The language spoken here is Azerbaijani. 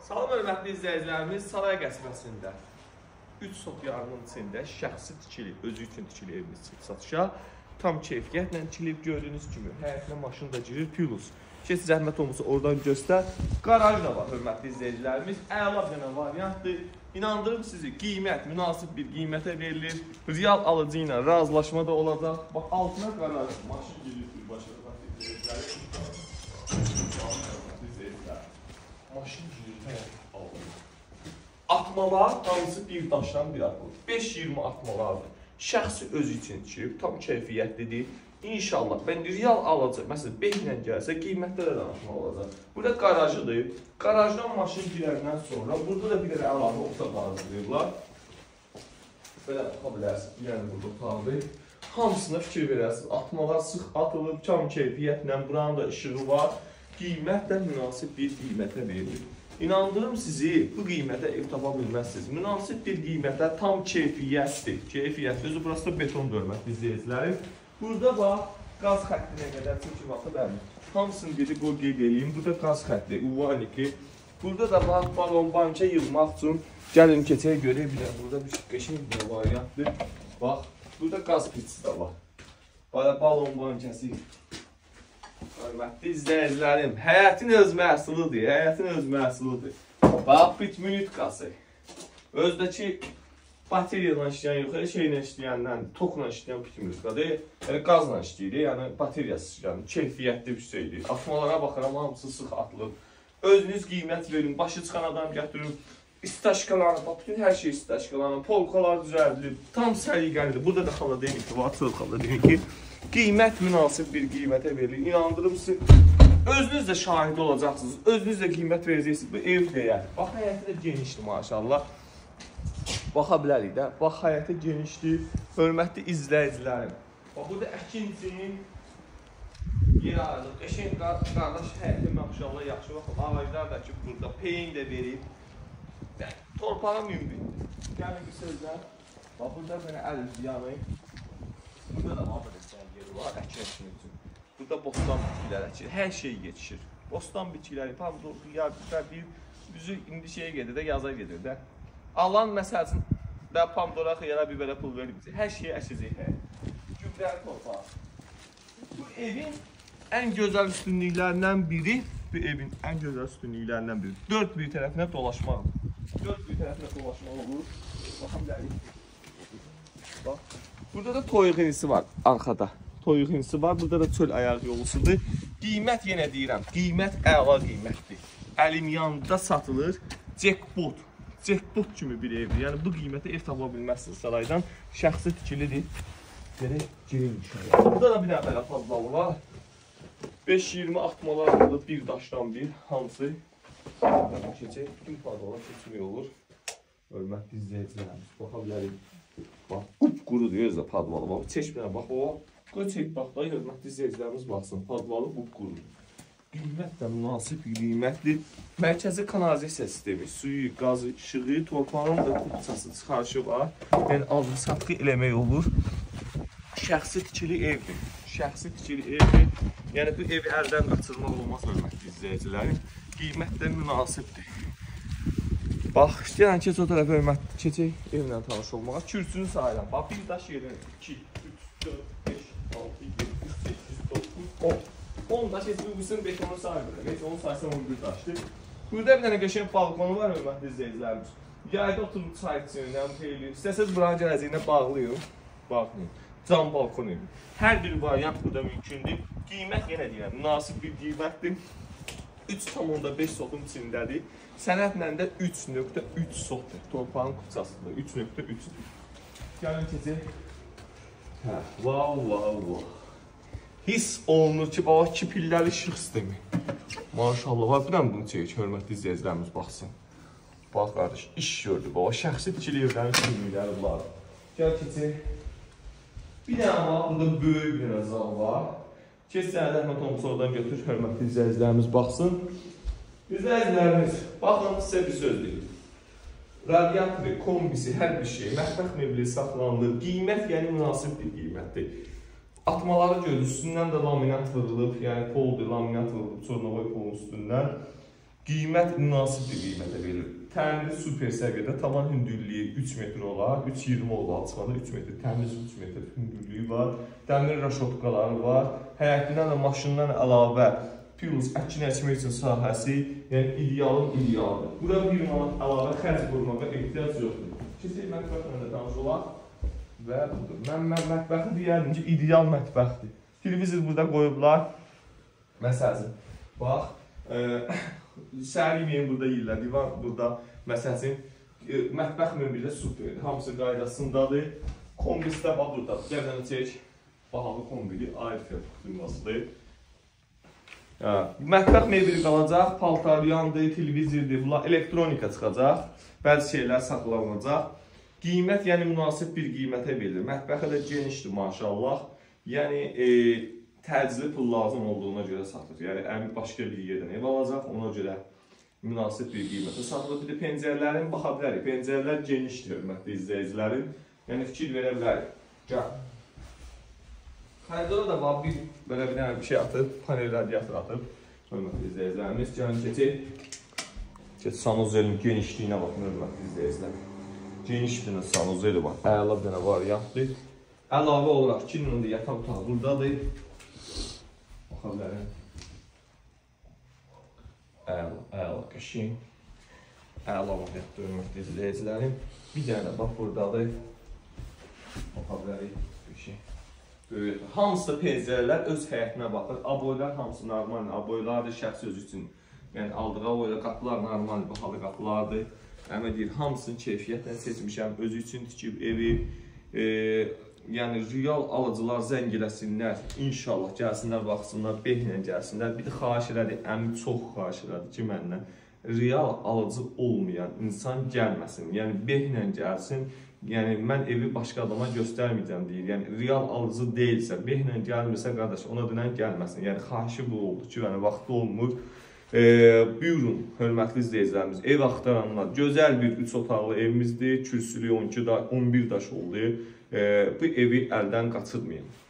Salam hörmətli izləyicilərimiz, Saray qəsbəsində 3 sot yarının içində şəxsi tikili, özü üçün tikili evimiz çıxıb satışa. Tam keyfiyyətlə tikilib, gördüyünüz kimi həyətinə maşın da girir, plus. Keç zəhmət olmasa oradan göstər. Qaraj da var hörmətli izləyicilərimiz, əla bir dənə variantdır. İnandırım sizi, qiymət münasib bir qiymətə verilir. Real alıcı ilə razılaşma da olacaq. Bax, altına qaraj, maşın girir birbaşa. Maşın girir, atmalar hamısı bir daşdan bir atılır. 5-20 atmalardır. Şəxsi özü için tikilib, tam keyfiyyətlidir. İnşallah, ben real alacaq. Məsələn, 5 ilə gəlsə, qiymətdə də danışma olacaq. Burada qarajıdır. Qarajdan maşın girəndən sonra, burada da bir dənə əlavə otaq hazırlayırlar. Belə baxa bilərsiniz, yəni burada otaqdır. Hamısına fikir verərsiniz. Atmalar sıx atılıb, tam keyfiyyətlə, buranın da işığı var. Qiymət də münasib bir qiymətə verilir. İnandırım sizi, bu qiymətə ev tapa bilməzsiniz. Münasib bir qiymətə tam keyfiyyətdir. Keyfiyyətdir. Burası da beton hörmətli izləyicilərim. Burada bax, qaz xəttinə qədər çünki vaxtı bəli. Hamısını dedi, qoy qeyd edeyim. Burada qaz xətti, uvanikli. Burada da bax, balon bankə yığmaq üçün gəlin keçək görək bir də. Burada bir qəşəng bir variantdır. Bax, burada qaz pitsi də var. Balon bankəsi. Hörmətli izləyicilərim, həyətin öz məhsuludur, həyətin öz məhsuludur. Bax, bitminütkası. Özdəki bateriyadan işləyən yox, şeylə işləyəndən, tokla işləyən bitminütkadır. Yəni, qazla işləyir, yəni bateriyası işləyən, keyfiyyətli bir şeydir. Atmalara baxaram, hamısı sıx atılır. Özünüz qiymət verin, başı çıxan adam gətirin. İstaşkalarını, bax, bütün hər şey istaşkalarını, polkalar düzəldilir, tam səliqəlidir. Burada da xala deyil ki, var, çox xala deyil ki, qiymət münasib bir qiymətə verilir. İnandırım siz, özünüz də şahid olacaqsınız, özünüz də qiymət verəcəksiniz. Bu ev deyər. Bax, həyəti də genişdir, maşallah. Baxa bilərik də, bax, həyəti genişdir. Hörmətli izləyicilərim. Bax, burada əkincinin yer ayrılıq. Qəşəng qardaş həyəti, maşallah, yaxşı. Bax, ağaclar da ki, burada peyin də verib. Torpağa mümkündür. Gəlin bir sözlər. Bax, burada belə əl yanı. Burada da adresən yeri var, əkən üçün. Burada bostan bitkilər əkir, hər şey yetişir. Bostan bitkiləri, pardon, bir üzü indi şeyə gedir də, yaza gedir də. Alan məsəl üçün, pomidora, xiyara, biberə pul verir bizə. Hər şeyi əşəcək. Gübrəli torpağı. Bu evin ən gözəl üstünlüklərindən biri, dörd bir tərəfinə dolaşmaq. Dörd bir tərəfinə dolaşmaq olur. Baxın, gəlir. Bax. Burada da toyuq inisi var, arxada. Toyuq inisi var, burada da çöl ayaq yolusudur. Qiymət yenə deyirəm, qiymət əla qiymətdir. Əlim yanında satılır, jackpot. Jackpot kimi bir evdir. Yəni, bu qiymətə ev tapa bilməzsiniz saraydan. Şəxsi tikilidir. Gələk, girin inşallah. Burada da bir dənə belə fazlalı var. 5-20 atmalar alınır, bir daşdan bir, hamısı. Keçək, bütün fazlalar keçmək olur. Hörmətli izləyicilərimiz, baxa bilərik. Bax, qupqurudur, özlə padvalı. Bax, çeşməyən, bax, o. Qoy çək, bax, da hörmətli izləyicilərimiz baxsın. Padvalı qupqurudur. Qiymət də münasib qiymətli. Mərkəzi kanalizasiya sistemi, suyu, qazı, işığı, torpağın da qupçası, çıxarışı var. Yəni, aldı-satqı eləmək olur. Şəxsi tikili evdir. Şəxsi tikili evdir. Yəni, bu evi əldən qaçırmaq olmaz, hörmətli izləyicilərin. Qiymət də münasibdir. Bax, gələn keç o tərəfə hörmətli keçək evlə tanış olmağa. Kürsünü sayıram. Bax, bir daş yerin 2, 3, 4, 5, 6, 7, 8, 9, 10. 10 daş etmişsin, betonu sayıram. Heç onu saysam 11 daşdır. Burada bir dənə qəşəng balkonu var, hörmətli izləyicilərimiz. Yayda oturub çay içindən, istəsəz buranın gələcəyinə bağlayın. Baxmayın. Cam balkon evi. Hər bir variant burada mümkündür. Qiymət yenə deyirəm, münasib bir qiymətdir. 3,5 sotun içindədir. Sənədlə də 3,3 sotdur. Torpağın qıçasıdır. 3,3-dür. Gəlin keçək. Vav. Hiss olunur ki, baba, kipilləri işıq sistemi. Maşallah, var. Bir dənə bunu çəkək, hörmətli izləyicilərimiz baxsın. Bax, qardaş, iş gördü, baba. Şəxsi tikili evlərin üstünlükləri var. Gəl keçək. Bir dənə var, burada böyük bir dənə zal var. Keç sənə rəhmət olmuş oradan götür, hörmətli izləyicilərimiz baxsın. İzləyicilərimiz, baxın, sizə bir söz deyil. Radiatori, kombisi, hər bir şey, mətbəx mebeli saxlanılır. Qiymət, yəni münasib bir qiymətdir. Atmaları görür, üstündən də laminat vırılıb, yəni poldur, laminat vırılıb, çornovoy polun üstündən. Qiymət münasib bir qiymətə verilir. Təmiri super səviyyədə, tavan hündürlüyü 3 metr olar, 3.20 olur alçıqda 3 metr, təmiz 3 metr hündürlüyü var. Dəmir raşotkaları var. Həyətindən də maşından əlavə plus əkin əkmək üçün sahəsi, yəni idealın idealıdır. Bura 1 manat əlavə xərc qoymağa ehtiyac yoxdur. Keçək mətbəxlə də tanış olaq və budur. Mən mətbəxi deyərdim ki, ideal mətbəxdir. Televizor burada qoyublar. Məsələn, bax, səhər yeməyin burada yeyirlər, divan burada, məsələn, mətbəx möbili də superdir, hamısı qaydasındadır. Kombisi də bax burada, gələn çək, bahalı kombili, Airfel firmasıdır. Mətbəx möbili qalacaq, paltaryandır, televizordur, bunlar elektronika çıxacaq, bəzi şeylər saxlanılacaq. Qiymət, yəni münasib bir qiymətə verilir. Mətbəxə də genişdir maşallah, yəni təcili pul lazım olduğuna görə satır. Yəni, başqa bir yerdən ev alacaq, ona görə münasib bir qiymətə satılır. Bir də pəncərələrin baxa bilərik. Pəncərələr genişdir, hörmətli izləyicilərin. Yəni, fikir verə bilərik. Gəl. Xəridora da var, belə bir dənə bir şey atıb, panel radiator atıb. Hörmətli izləyicilərimiz. Gəlin keçək. Sanuzelin genişliyinə baxın, hörmətli izləyicilər. Geniş bir dənə sanuzeli var. Əla bir dənə variantdır. Əlavə olaraq 2 nömrədə yataq otağı buradadır. Baxa bilərim. Əla qəşin. Əla variantdır, hörmətli izləyicilərim. Bir dənə bax buradadır. Baxa bilərik. Böyük. Hamısı da pəncərələr öz həyətinə baxır. Aboylar hamısı normal. Aboylardır şəxs özü üçün. Yəni aldığı aboylar, qapılar normal, bahalı qapılardır. Əmə deyir, hamısını keyfiyyətlə seçmişəm. Özü üçün tikib evi. Yəni, real alıcılar zəng eləsinlər, inşallah gəlsinlər, baxsınlar, behlə gəlsinlər. Bir də xahiş elədik, əmi çox xahiş elədik ki, məndən real alıcı olmayan insan gəlməsin. Yəni, behlə gəlsin, yəni, mən evi başqa adama göstərməyəcəm deyir. Yəni, real alıcı deyilsə, behlə gəlmirsə, qardaş, ona dünən gəlməsin. Yəni, xahişi bu oldu ki, yəni, vaxtı olmur. Buyurun, hörmətli izləyicilərimiz, ev axtaranlar, gözəl bir 3 otaqlı evimizdir, kürsülü 11 daş oldu. Bu evi əldən qaçırmayın.